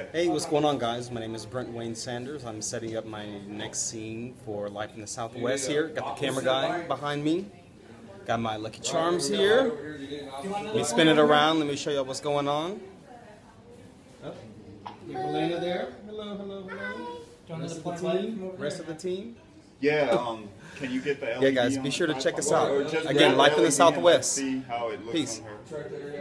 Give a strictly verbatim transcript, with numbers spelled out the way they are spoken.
Hey, what's going on, guys? My name is Brent Wayne Sanders. I'm setting up my next scene for Life in the Southwest here. Got the camera guy behind me. Got my Lucky Charms here. Let me spin it around. Let me show you what's going on. Oh, Elena there. Hello, hello, hello. Rest of the team. Rest of the team. Yeah, um, can you get the L E D? Yeah, guys, be sure to check us out. Or just Again, grab Life in the L E D and Southwest. see how it looks Peace. on her.